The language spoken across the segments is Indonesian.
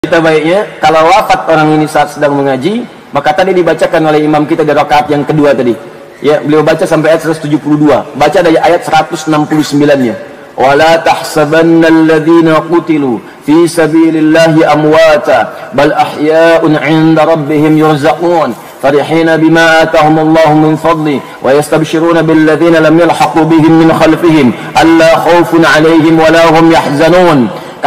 Kita baiknya kalau wafat orang ini saat sedang mengaji, maka tadi dibacakan oleh imam kita di rakaat yang kedua tadi. Ya, beliau baca sampai ayat 172. Baca dari ayat 169-nya. Wala tahsabannal ladzina qutilu fi sabilillahi amwata bal ahya'un 'inda rabbihim yurzaqun farihina bima atahumullahu min fadli wa yastabshiruna bil ladzina lam yalhaqu bihim min khalfihim alla khaufun 'alaihim wa la hum yahzanun.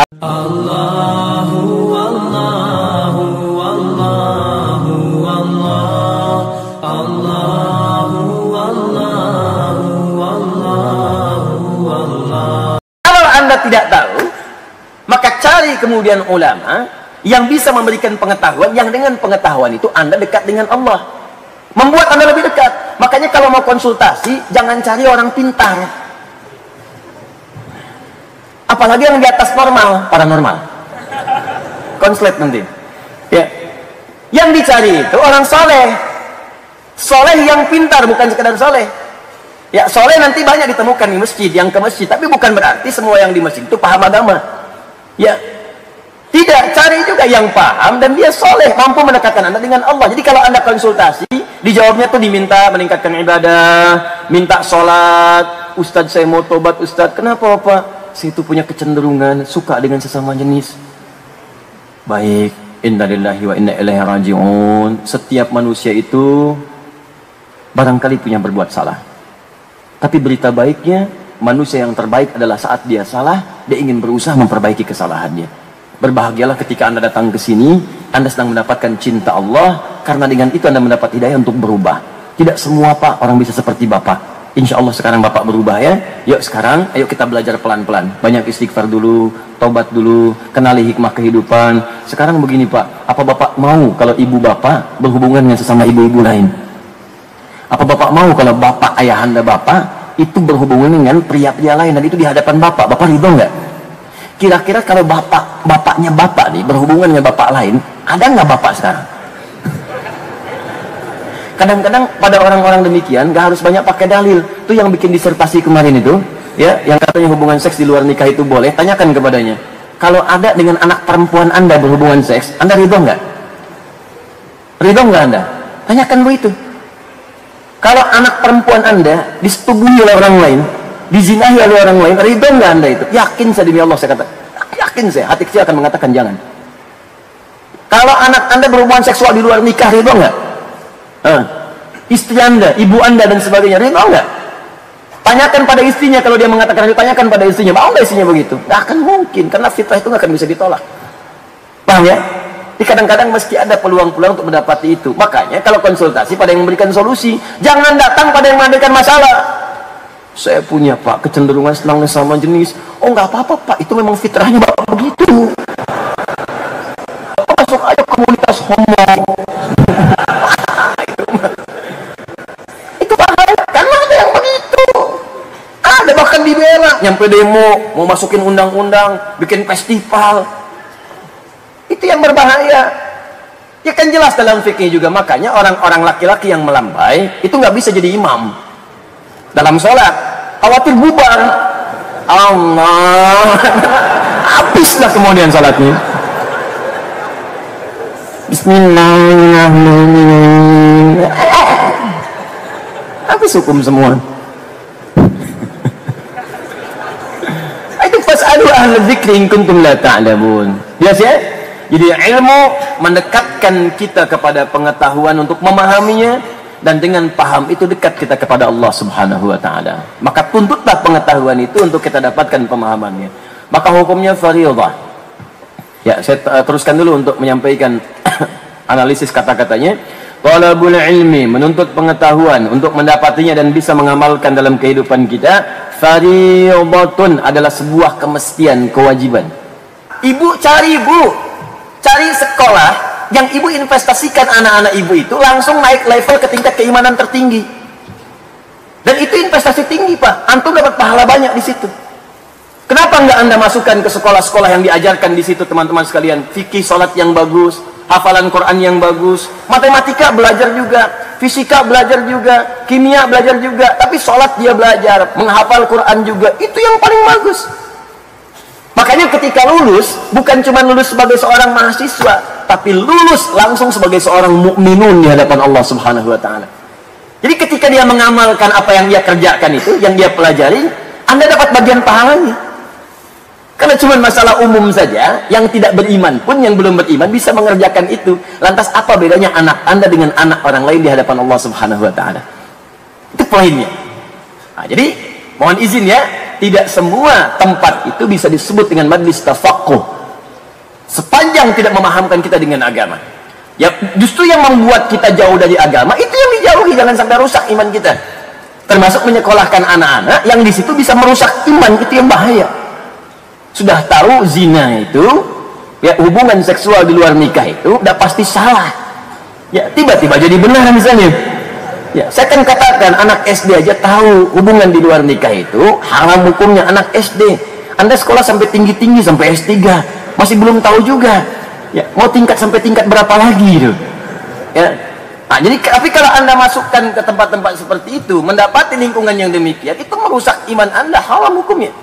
Tidak tahu, maka cari kemudian ulama yang bisa memberikan pengetahuan, yang dengan pengetahuan itu Anda dekat dengan Allah, membuat Anda lebih dekat. Makanya kalau mau konsultasi jangan cari orang pintar, apalagi yang di atas normal, paranormal, konslet nanti ya. Yang dicari itu orang soleh, soleh yang pintar, bukan sekedar soleh. Ya, soleh nanti banyak ditemukan di masjid, yang ke masjid, tapi bukan berarti semua yang di masjid itu paham agama. Ya, tidak, cari juga yang paham dan dia soleh, mampu mendekatkan Anda dengan Allah. Jadi kalau Anda konsultasi, dijawabnya tuh diminta meningkatkan ibadah, minta sholat. Ustadz, saya mau tobat Ustadz. Kenapa Pak? Saya itu punya kecenderungan suka dengan sesama jenis. Baik, innalillahi wa inna ilaihi raji'un. Setiap manusia itu barangkali punya berbuat salah. Tapi berita baiknya, manusia yang terbaik adalah saat dia salah, dia ingin berusaha memperbaiki kesalahannya. Berbahagialah ketika Anda datang ke sini, Anda sedang mendapatkan cinta Allah, karena dengan itu Anda mendapat hidayah untuk berubah. Tidak semua Pak, orang bisa seperti Bapak. Insya Allah sekarang Bapak berubah ya. Yuk sekarang, ayo kita belajar pelan-pelan. Banyak istighfar dulu, tobat dulu, kenali hikmah kehidupan. Sekarang begini Pak, apa Bapak mau kalau ibu Bapak berhubungan dengan sesama ibu-ibu lain? Apa Bapak mau kalau Bapak, ayahanda Bapak itu berhubungan dengan pria-pria lain, dan itu di hadapan Bapak? Bapak ridho nggak? Kira-kira kalau bapaknya Bapak nih berhubungan dengan Bapak lain, ada nggak Bapak sekarang? Kadang-kadang pada orang-orang demikian nggak harus banyak pakai dalil. Itu yang bikin disertasi kemarin itu, ya, yang katanya hubungan seks di luar nikah itu boleh. Tanyakan kepadanya, kalau ada dengan anak perempuan Anda berhubungan seks, Anda ridho nggak? Ridho nggak Anda? Tanyakan begitu. Kalau anak perempuan Anda disetubui oleh orang lain, dizinahi oleh orang lain, ridho nggak Anda itu? Yakin saya demi Allah, saya kata, yakin saya, hati kecil akan mengatakan jangan. Kalau anak Anda berhubungan seksual di luar nikah, ridho nggak? Istri Anda, ibu Anda dan sebagainya, ridho nggak? Tanyakan pada istrinya, kalau dia mengatakan itu, tanyakan pada istrinya, mau nggak istrinya begitu? Nggak akan mungkin, karena fitrah itu nggak akan bisa ditolak. Paham ya? Jadi kadang-kadang mesti ada peluang-peluang untuk mendapati itu. Makanya kalau konsultasi pada yang memberikan solusi, jangan datang pada yang memberikan masalah. Saya punya Pak kecenderungan senang sama jenis. Oh nggak apa-apa Pak, itu memang fitrahnya Bapak begitu. Masuk aja komunitas homo. Itu bahaya, karena ada yang begitu. Ada bahkan dibela, nyampe demo, mau masukin undang-undang, bikin festival. Itu yang berbahaya. Ya kan jelas dalam fikih juga. Makanya orang-orang laki-laki yang melambai itu nggak bisa jadi imam dalam sholat, khawatir bubar. Allah, habislah kemudian sholatnya. Bismillahirrahmanirrahim. Habis hukum semua. Itu fas'alu ahla dzikri in kuntum la ta'lamun. Jelas ya? Jadi ilmu mendekatkan kita kepada pengetahuan untuk memahaminya, dan dengan paham itu dekat kita kepada Allah Subhanahu wa taala. Maka tuntutlah pengetahuan itu untuk kita dapatkan pemahamannya. Maka hukumnya fardhiyah. Ya, saya teruskan dulu untuk menyampaikan analisis kata-katanya. Talabul ilmi, menuntut pengetahuan untuk mendapatinya dan bisa mengamalkan dalam kehidupan kita. Fardhiyatun adalah sebuah kemestian, kewajiban. Ibu cari sekolah yang ibu investasikan anak-anak ibu itu langsung naik level ke tingkat keimanan tertinggi, dan itu investasi tinggi Pak. Antum dapat pahala banyak di situ. Kenapa enggak Anda masukkan ke sekolah-sekolah yang diajarkan di situ teman-teman sekalian? Fikih salat yang bagus, hafalan Quran yang bagus, matematika belajar juga, fisika belajar juga, kimia belajar juga, tapi salat dia belajar, menghafal Quran juga. Itu yang paling bagus. Makanya ketika lulus, bukan cuma lulus sebagai seorang mahasiswa, tapi lulus langsung sebagai seorang mukminun di hadapan Allah Subhanahu wa taala. Jadi ketika dia mengamalkan apa yang dia kerjakan itu, yang dia pelajari, Anda dapat bagian pahalanya. Karena cuma masalah umum saja, yang tidak beriman pun, yang belum beriman bisa mengerjakan itu. Lantas apa bedanya anak Anda dengan anak orang lain di hadapan Allah Subhanahu wa taala? Itu poinnya. Nah, jadi mohon izin ya, tidak semua tempat itu bisa disebut dengan majlis tafaqquh sepanjang tidak memahamkan kita dengan agama. Ya, justru yang membuat kita jauh dari agama itu yang dijauhi, jangan sampai rusak iman kita. Termasuk menyekolahkan anak-anak yang di situ bisa merusak iman, itu yang bahaya. Sudah tahu zina itu, ya hubungan seksual di luar nikah itu udah pasti salah. Ya, tiba-tiba jadi benar misalnya. Ya, saya kan katakan anak SD aja tahu hubungan di luar nikah itu haram hukumnya. Anak SD, Anda sekolah sampai tinggi-tinggi sampai S3 masih belum tahu juga. Ya, mau tingkat sampai tingkat berapa lagi itu? Ya. Nah, jadi tapi kalau Anda masukkan ke tempat-tempat seperti itu, mendapati lingkungan yang demikian, itu merusak iman Anda, haram hukumnya.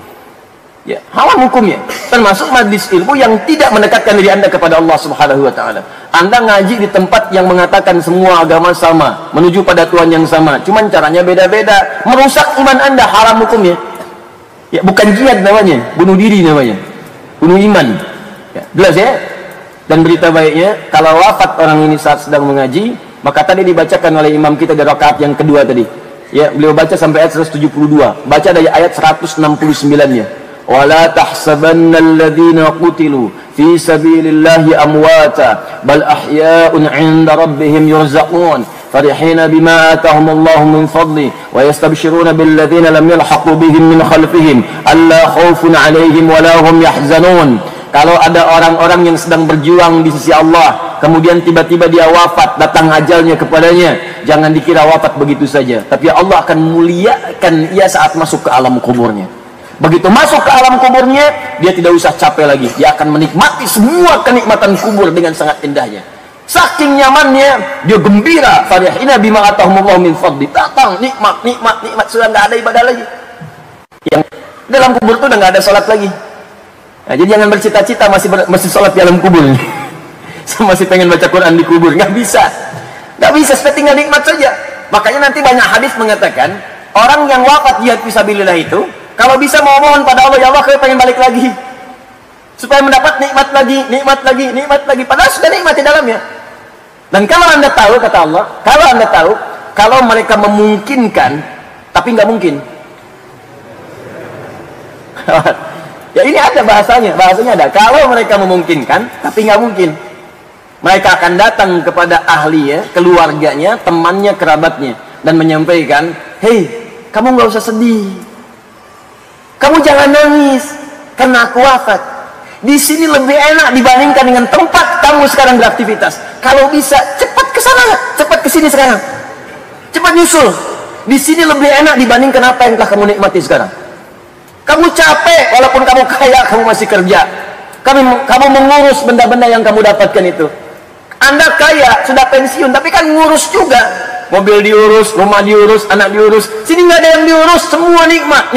Ya, haram hukumnya. Termasuk majlis ilmu yang tidak mendekatkan diri Anda kepada Allah Subhanahu wa taala. Anda ngaji di tempat yang mengatakan semua agama sama, menuju pada Tuhan yang sama, cuman caranya beda-beda, merusak iman Anda, haram hukumnya. Ya, bukan jihad namanya, bunuh diri namanya. Bunuh iman. Ya, jelas ya? Dan berita baiknya, kalau wafat orang ini saat sedang mengaji, maka tadi dibacakan oleh imam kita di rakaat yang kedua tadi. Ya, beliau baca sampai ayat 172. Baca dari ayat 169-nya. وَلَا تَحْسَبَنَّ الَّذِينَ قُتِلُوا فِي سَبِيلِ اللَّهِ أَمْوَاتًا بَلْ أَحْيَاءٌ عِندَ رَبِّهِمْ يُرْزَقُونَ فَرِحِينَ بِمَا آتَاهُمُ اللَّهُ مِنْ فَضْلِهِ وَيَسْتَبْشِرُونَ بِالَّذِينَ لَمْ يَلْحَقُوا بِهِمْ مِنْ خَلْفِهِمْ أَلَّا خَوْفٌ عَلَيْهِمْ وَلَا هُمْ يَحْزَنُونَ. Kalau ada orang-orang yang sedang berjuang di sisi Allah, kemudian tiba-tiba dia wafat, datang ajalnya kepadanya, jangan dikira wafat begitu saja, tapi Allah akan muliakan ia saat masuk ke alam kuburnya. Begitu masuk ke alam kuburnya, dia tidak usah capek lagi, dia akan menikmati semua kenikmatan kubur dengan sangat indahnya. Saking nyamannya, dia gembira, farihina bima atahumullahu min fadli. Datang nikmat, sudah nggak ada ibadah lagi. Yang dalam kubur itu udah nggak ada salat lagi. Nah, jadi jangan bercita-cita masih sholat di alam kubur. Masih pengen baca Quran di kubur, nggak bisa, supaya tinggal nikmat saja. Makanya nanti banyak hadis mengatakan orang yang wafat jihad fisabilillah itu, kalau bisa mau mohon pada Allah, ya Allah, saya pengen balik lagi, supaya mendapat nikmat lagi. Padahal sudah nikmat di dalamnya. Dan kalau Anda tahu, kata Allah, kalau mereka memungkinkan, tapi nggak mungkin. Ya ini ada bahasanya ada. Kalau mereka memungkinkan, tapi nggak mungkin. Mereka akan datang kepada ahli, ya, keluarganya, temannya, kerabatnya, dan menyampaikan, hei, kamu nggak usah sedih, kamu jangan nangis, karena aku wafat. Di sini lebih enak dibandingkan dengan tempat kamu sekarang beraktivitas. Kalau bisa, cepat ke sana, cepat ke sini sekarang, cepat nyusul. Di sini lebih enak dibandingkan apa yang telah kamu nikmati sekarang. Kamu capek, walaupun kamu kaya, kamu masih kerja. Kamu mengurus benda-benda yang kamu dapatkan itu. Anda kaya, sudah pensiun, tapi kan ngurus juga. Mobil diurus, rumah diurus, anak diurus. Sini nggak ada yang diurus, semua nikmat.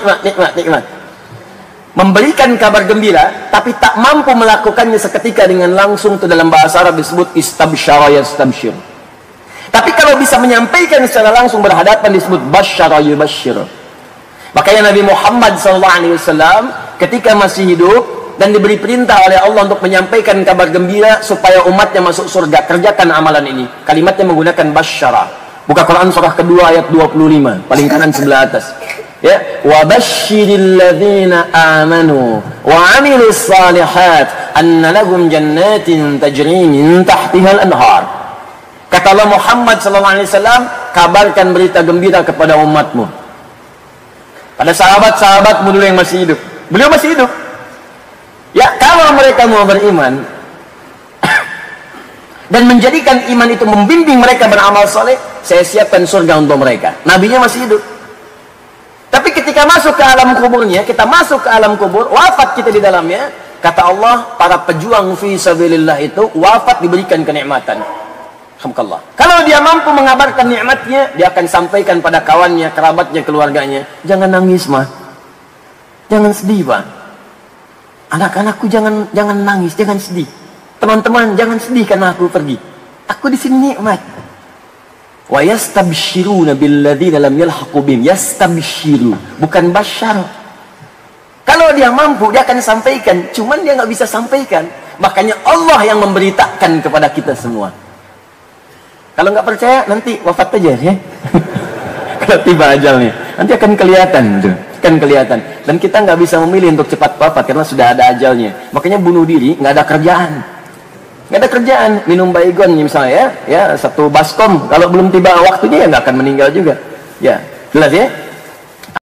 Memberikan kabar gembira, tapi tak mampu melakukannya seketika dengan langsung, itu dalam bahasa Arab disebut istabsyara yastabsyir. Tapi kalau bisa menyampaikan secara langsung berhadapan disebut basyara yubasyir. Makanya Nabi Muhammad SAW ketika masih hidup dan diberi perintah oleh Allah untuk menyampaikan kabar gembira supaya umatnya masuk surga, kerjakan amalan ini. Kalimatnya menggunakan basyara. Buka Quran surah kedua ayat 25, paling kanan sebelah atas. Ya, wa basyiril ladzina amanu wa 'amilus shalihat anna lahum jannatin tajri min tahtiha al-anhar. Kata Allah Muhammad SAW, kabarkan berita gembira kepada umatmu. Pada sahabat-sahabatmu dulu yang masih hidup. Beliau masih hidup. Ya, kalau mereka mau beriman dan menjadikan iman itu membimbing mereka beramal soleh, saya siapkan surga untuk mereka. Nabinya masih hidup. Tapi ketika masuk ke alam kuburnya, kita masuk ke alam kubur, wafat kita di dalamnya, kata Allah, para pejuang fi sabilillah itu wafat diberikan kenikmatan. Alhamdulillah. Kalau dia mampu mengabarkan nikmatnya, dia akan sampaikan pada kawannya, kerabatnya, keluarganya. Jangan nangis, mah. Jangan sedih, Pak. Anak-anakku jangan nangis, jangan sedih. Teman-teman jangan sedih karena aku pergi. Aku di sini nikmat. Wa yastabshiruna billadzina lam yalhaqu bihim. Yastabshiru, bukan basyar. Kalau dia mampu dia akan sampaikan, cuman dia nggak bisa sampaikan. Makanya Allah yang memberitakan kepada kita semua. Kalau nggak percaya nanti wafat aja ya. Kalau tiba ajalnya, nanti akan kelihatan tuh. Kan kelihatan, dan kita nggak bisa memilih untuk cepat wafat karena sudah ada ajalnya. Makanya bunuh diri nggak ada kerjaan, minum baygon misalnya ya satu baskom, kalau belum tiba waktunya ya nggak akan meninggal juga ya, jelas ya.